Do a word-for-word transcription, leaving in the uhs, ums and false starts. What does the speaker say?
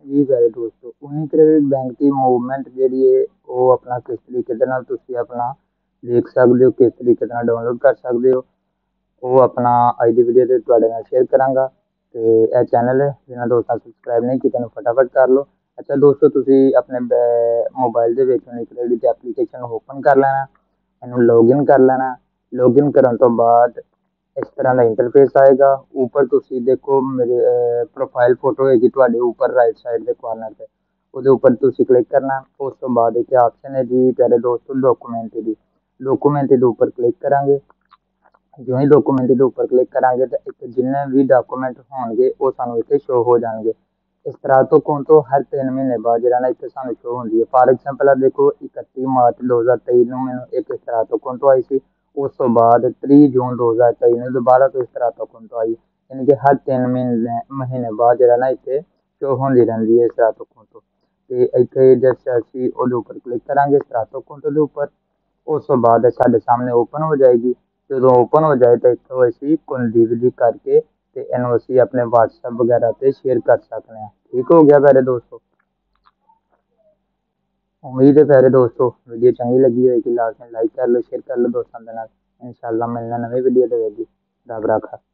ਜੀ ਵੈਰੀ ਦੋਸਤੋ ਉਨੀ ਕ੍ਰੈਡਿਟ ਬੈਂਕ ਦੀ ਮੂਵਮੈਂਟ ਜਿਹੜੀ ਹੈ ਉਹ ਆਪਣਾ ਕਿਸ ਤਰੀਕੇ ਦੇ ਨਾਲ ਤੁਸੀਂ ਆਪਣਾ ਦੇਖ ਸਕਦੇ ਹੋ, ਕਿਸ ਤਰੀਕੇ ਦੇ ਨਾਲ ਡਾਊਨਲੋਡ ਕਰ ਸਕਦੇ ਹੋ, ਉਹ ਆਪਣਾ ਅੱਜ ਦੀ ਵੀਡੀਓ ਤੇ ਤੁਹਾਡੇ ਨਾਲ ਸ਼ੇਅਰ ਕਰਾਂਗਾ। ਤੇ ਇਹ ਚੈਨਲ ਹੈ ਜਿਹਨਾਂ ਦੋਸਤਾਂ ਸਬਸਕ੍ਰਾਈਬ ਨਹੀਂ ਕੀਤਾ ਨੂੰ ਫਟਾਫਟ ਕਰ ਲਓ। ਅੱਛਾ ਦੋਸਤੋ, ਤੁਸੀਂ ਆਪਣੇ ਮੋਬਾਈਲ ਦੇ ਵਿੱਚ ਉਨੀ ਕ੍ਰੈਡਿਟ ਐਪਲੀਕੇਸ਼ਨ ਓਪਨ ਕਰ ਲੈਣਾ, ਇਹਨੂੰ ਲੌਗਇਨ ਕਰ ਲੈਣਾ। ਲੌਗਇਨ ਕਰਨ ਤੋਂ ਬਾਅਦ ਇਸ ਤਰ੍ਹਾਂ ਦਾ ਇੰਟਰਫੇਸ ਆਏਗਾ। ਉੱਪਰ ਤੁਸੀਂ ਦੇਖੋ ਮੇਰੇ ਪ੍ਰੋਫਾਈਲ ਫੋਟੋ ਹੈਗੀ ਤੁਹਾਡੇ ਉੱਪਰ ਰਾਈਟ ਸਾਈਡ ਦੇ ਕੋਰਨਰ ਤੇ, ਉਹਦੇ ਉੱਪਰ ਤੁਸੀਂ ਕਲਿੱਕ ਕਰਨਾ। ਉਸ ਤੋਂ ਬਾਅਦ ਇੱਥੇ ਆਪਸ਼ਨ ਹੈ ਜੀ ਪਿਆਰੇ ਦੋਸਤੋ ਡਾਕੂਮੈਂਟ ਦੀ। ਡਾਕੂਮੈਂਟ ਦੇ ਉੱਪਰ ਕਲਿੱਕ ਕਰਾਂਗੇ। ਜਿਵੇਂ ਹੀ ਡਾਕੂਮੈਂਟ ਦੇ ਉੱਪਰ ਕਲਿੱਕ ਕਰਾਂਗੇ ਤਾਂ ਇੱਥੇ ਜਿੰਨੇ ਵੀ ਡਾਕੂਮੈਂਟ ਹੋਣਗੇ ਉਹ ਸਾਨੂੰ ਇੱਥੇ ਸ਼ੋ ਹੋ ਜਾਣਗੇ। ਇਸ ਤਰ੍ਹਾਂ ਤੋਂ ਕੋਣ ਤੋਂ ਹਰ ਤਿੰਨ ਮਹੀਨੇ ਬਾਅਦ ਜਿਹੜਾ ਨਾ ਇੱਥੇ ਸਾਨੂੰ ਸ਼ੋ ਹੁੰਦੀ ਹੈ। ਫਾਰ ਐਗਜ਼ਾਮਪਲ ਆ ਦੇਖੋ ਇਕੱਤੀ ਮਾਰਚ ਦੋ ਹਜ਼ਾਰ ਤੇਈ ਨੂੰ ਮੈਨੂੰ ਇੱਕ ਇਸ ਤਰ੍ਹਾਂ ਤੋਂ ਕੋਣ ਤੋਂ ਆਈ ਸੀ। ਉਸ ਤੋਂ ਬਾਅਦ ਤੀਹ ਜੂਨ ਦੋ ਹਜ਼ਾਰ ਤੇਈ ਨੂੰ ਦੁਬਾਰਾ ਤੋਂ ਇਸ ਤਰ੍ਹਾਂ ਤੋਂ ਕੋਣ ਤੋਂ ਆਈ, ਯਾਨੀ ਕਿ ਹਰ ਤਿੰਨ ਮਹੀਨੇ ਮਹੀਨੇ ਬਾਅਦ ਜਿਹੜਾ ਨਾ ਇੱਥੇ ਸ਼ੋ ਹੁੰਦੀ ਰਹਿੰਦੀ ਹੈ ਇਸ ਤਰ੍ਹਾਂ ਤੋਂ ਕੋਣ ਤੋਂ। ਤੇ ਇੱਥੇ ਜਸਟ ਅਸੀਂ ਉਹਦੇ ਉੱਪਰ ਕਲਿੱਕ ਕਰਾਂਗੇ ਇਸ ਤਰ੍ਹਾਂ ਤੋਂ ਕੋਣ ਤੋਂ ਦੇ ਉੱਪਰ। ਉਸ ਤੋਂ ਬਾਅਦ ਸਾਡੇ ਸਾਹਮਣੇ ਓਪਨ ਹੋ ਜਾਏਗੀ। ਜਦੋਂ ਓਪਨ ਹੋ ਜਾਏ ਤਾਂ ਇੱਥੋਂ ਅਸੀਂ ਕੁਲਦੀਪ ਜੀ ਕਰਕੇ ਤੇ ਇਹਨੂੰ ਅਸੀਂ ਆਪਣੇ ਵਟਸਐਪ ਵਗੈਰਾ ਤੇ ਸ਼ੇਅਰ ਕਰ ਸਕਦੇ ਹਾਂ। ਠੀਕ ਹੋ ਗਿਆ ਪਿਆਰੇ ਦੋਸਤੋ। ਉਮੀਦ ਹੈ ਪਿਆਰੇ ਦੋਸਤੋ ਵੀਡੀਓ ਚੰਗੀ ਲੱਗੀ ਹੋਏਗੀ, ਲਾਜ਼ਮੀ ਲਾਈਕ ਕਰ ਲਓ, ਸ਼ੇਅਰ ਕਰ ਲਓ ਦੋਸਤਾਂ ਦੇ ਨਾਲ। ਇਨਸ਼ਾਅੱਲਾ ਮਿਲਣਾ ਨਵੇਂ ਵੀਡੀਓ ਦੇ ਵਿੱਚ। ਰੱਬ ਰਾਖਾ।